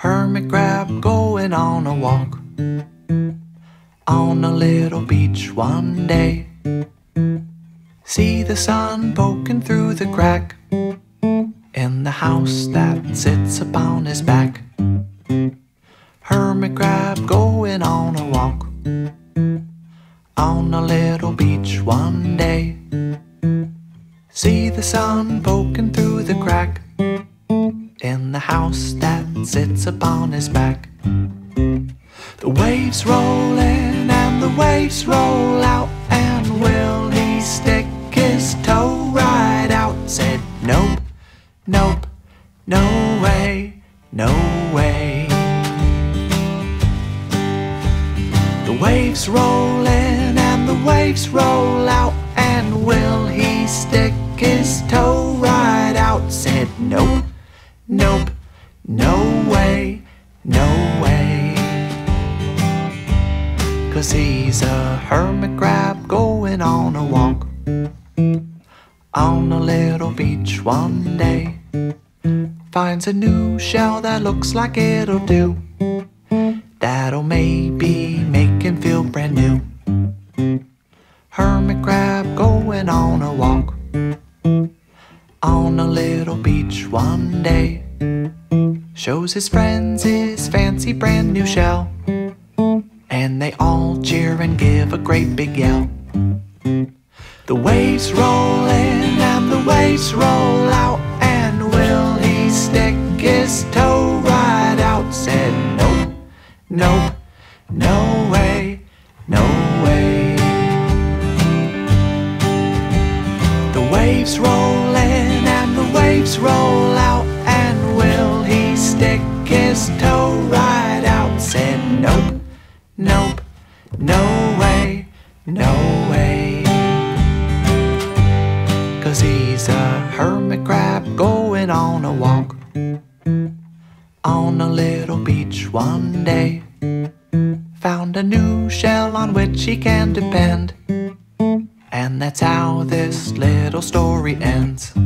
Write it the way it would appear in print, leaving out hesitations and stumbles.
Hermit crab going on a walk on a little beach one day. See the sun poking through the crack in the house that sits upon his back. Hermit crab going on a walk on a little beach one day. See the sun poking through the crack in the house that sits upon his back. The waves roll in and the waves roll out, and will he stick his toe right out? Said nope, nope, no way, no way. The waves roll in and the waves roll out, and will he stick his toe right out? Said nope, nope, no way, no way. 'Cause he's a hermit crab going on a walk on a little beach one day. Finds a new shell that looks like it'll do, that'll maybe make him feel brand new. Hermit crab going on a walk on a little beach one day. Shows his friends his fancy brand new shell, and they all cheer and give a great big yell. The waves roll in and the waves roll out, and will he stick his toe right out? Said nope, nope, no way, no way. The waves roll in and the waves roll out, and will he stick his toe right out? Said nope, nope, no way, no way. 'Cause he's a hermit crab going on a walk on a little beach one day. Found a new shell on which he can depend, and that's how this little story ends.